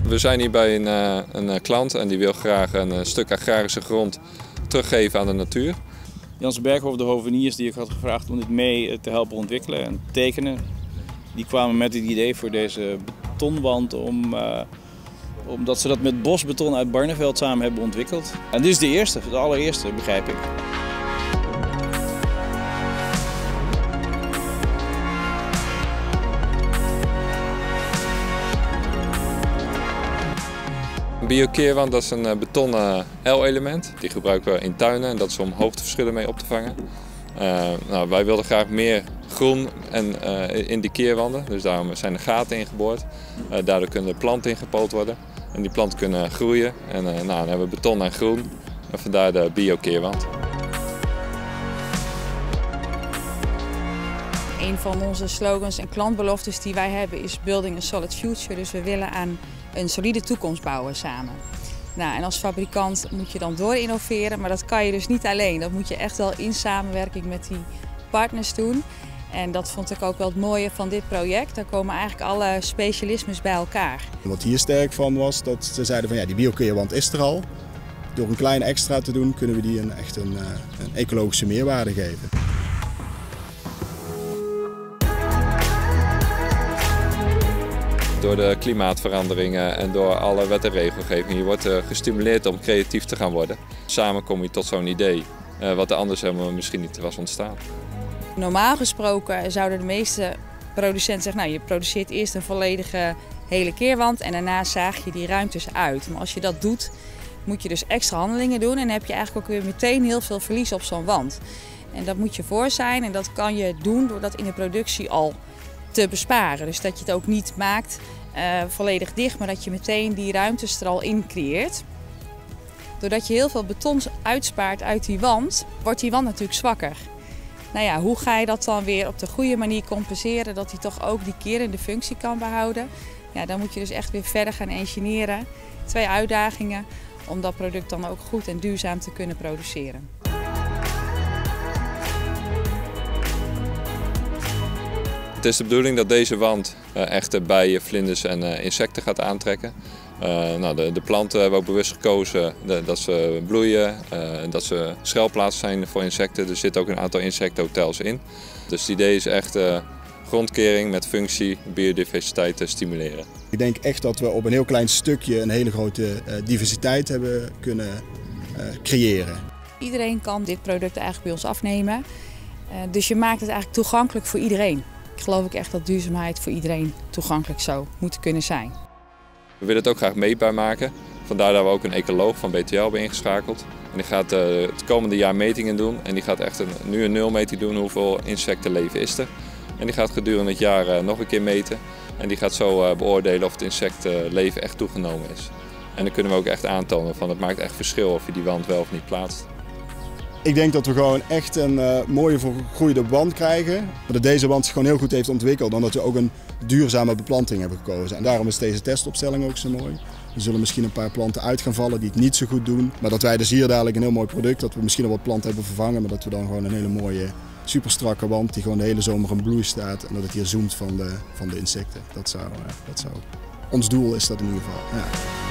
We zijn hier bij een klant en die wil graag een stuk agrarische grond teruggeven aan de natuur. Jans Berghoff, de hoveniers die ik had gevraagd om dit mee te helpen ontwikkelen en tekenen, die kwamen met het idee voor deze betonwand omdat ze dat met bosbeton uit Barneveld samen hebben ontwikkeld. En dit is de allereerste, begrijp ik. Een biokeerwand, dat is een betonnen L-element. Die gebruiken we in tuinen en dat is om hoogteverschillen mee op te vangen. Wij wilden graag meer groen in die keerwanden, dus daarom zijn er gaten ingeboord. Daardoor kunnen er planten ingepoot worden en die planten kunnen groeien. En dan hebben we beton en groen en vandaar de biokeerwand. Een van onze slogans en klantbeloftes die wij hebben is Building a Solid Future. Dus we willen aan een solide toekomst bouwen samen. En als fabrikant moet je dan door innoveren, maar dat kan je dus niet alleen. Dat moet je echt wel in samenwerking met die partners doen. En dat vond ik ook wel het mooie van dit project. Daar komen eigenlijk alle specialismes bij elkaar. Wat hier sterk van was, dat ze zeiden van ja, die biokeerwand is er al. Door een klein extra te doen kunnen we die echt een ecologische meerwaarde geven. Door de klimaatveranderingen en door alle wet en regelgeving. Je wordt gestimuleerd om creatief te gaan worden. Samen kom je tot zo'n idee, wat er anders helemaal misschien niet was ontstaan. Normaal gesproken zouden de meeste producenten zeggen, nou, je produceert eerst een volledige hele keerwand en daarna zaag je die ruimtes uit. Maar als je dat doet, moet je dus extra handelingen doen en dan heb je eigenlijk ook weer meteen heel veel verlies op zo'n wand. En dat moet je voor zijn en dat kan je doen door dat in de productie al te besparen. Dus dat je het ook niet maakt volledig dicht, maar dat je meteen die ruimtes er al in creëert. Doordat je heel veel beton uitspaart uit die wand, wordt die wand natuurlijk zwakker. Nou ja, hoe ga je dat dan weer op de goede manier compenseren, dat hij toch ook die kerende functie kan behouden? Ja, dan moet je dus echt weer verder gaan engineeren. 2 uitdagingen om dat product dan ook goed en duurzaam te kunnen produceren. Het is de bedoeling dat deze wand echte bijen, vlinders en insecten gaat aantrekken. De planten hebben ook bewust gekozen dat ze bloeien, dat ze schuilplaatsen zijn voor insecten. Er zitten ook een aantal insectenhotels in. Dus het idee is echt grondkering met functie, biodiversiteit te stimuleren. Ik denk echt dat we op een heel klein stukje een hele grote diversiteit hebben kunnen creëren. Iedereen kan dit product eigenlijk bij ons afnemen. Dus je maakt het eigenlijk toegankelijk voor iedereen. Ik geloof ook echt dat duurzaamheid voor iedereen toegankelijk zou moeten kunnen zijn. We willen het ook graag meetbaar maken. Vandaar dat we ook een ecoloog van BTL hebben ingeschakeld. En die gaat het komende jaar metingen doen. En die gaat echt nu een nulmeting doen hoeveel insectenleven is er. En die gaat gedurende het jaar nog een keer meten. En die gaat zo beoordelen of het insectenleven echt toegenomen is. En dan kunnen we ook echt aantonen van het maakt echt verschil of je die wand wel of niet plaatst. Ik denk dat we gewoon echt een mooie vergroeide wand krijgen. Maar dat deze wand zich gewoon heel goed heeft ontwikkeld. Omdat we ook een duurzame beplanting hebben gekozen. En daarom is deze testopstelling ook zo mooi. Er zullen misschien een paar planten uit gaan vallen die het niet zo goed doen. Maar dat wij dus hier dadelijk een heel mooi product, dat we misschien al wat planten hebben vervangen. Maar dat we dan gewoon een hele mooie, super strakke wand die gewoon de hele zomer in bloei staat. En dat het hier zoomt van de insecten. Dat zou ons doel is dat in ieder geval. Ja.